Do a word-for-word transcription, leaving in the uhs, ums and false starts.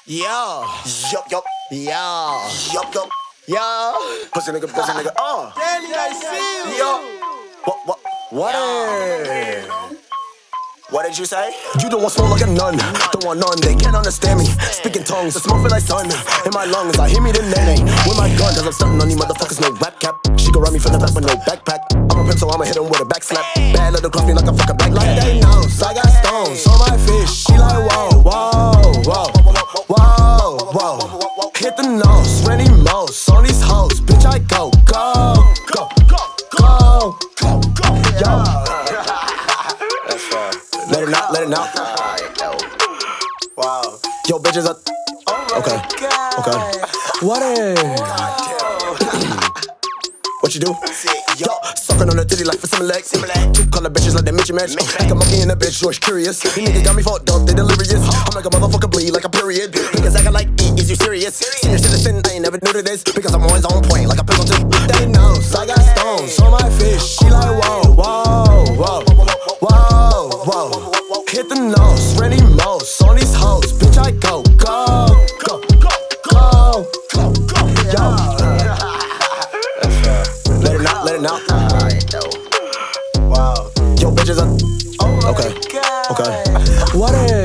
Yeah. Yup, yup, Yeah. yup, yup. Yeah. Pussy nigga, pussy nigga, uh. Danny, I see you. Yo. What, what, what? Yeah. What did you say? You don't want smoke like a nun. Don't want none, they can't understand me. Speaking tongues, the smoke feel like sun. In my lungs, I hear me the name. With my gun, cause I'm stunting on you motherfuckers, no rap cap. She gon' run me from the back with no backpack. I'm a pimp, so I'ma hit him with a back slap. Bad little coffee like a fucking black light. They know, I got stones on my fish. She like, whoa, whoa, whoa, whoa, whoa. Hit the nose, Rennie Most on these hoes. Bitch, I go, go, go, go, go, go, yo. That's fine. Let it out, let it out. Wow. Yo, bitches up. Okay, okay. What is? What you do? Yo, sucking on the titty like for some legs. Two color bitches like they Mitchy match. Like a monkey in a bitch, George curious. These niggas got me fucked up, they delirious. I'm like a motherfucker bleed like a period. Niggas acting like E, is you serious? Senior citizen, I ain't never new to this. Because I'm always on point like a pistol tip. They know, I got stones on my fish. She like, whoa, whoa, whoa, whoa, whoa. Hit the nose, Rennie Most on these hoes. Bitch, I go, go, go, go, go, go, yo. Let it out, let it out. Wow. Yo, bitches up. Okay, okay. What is?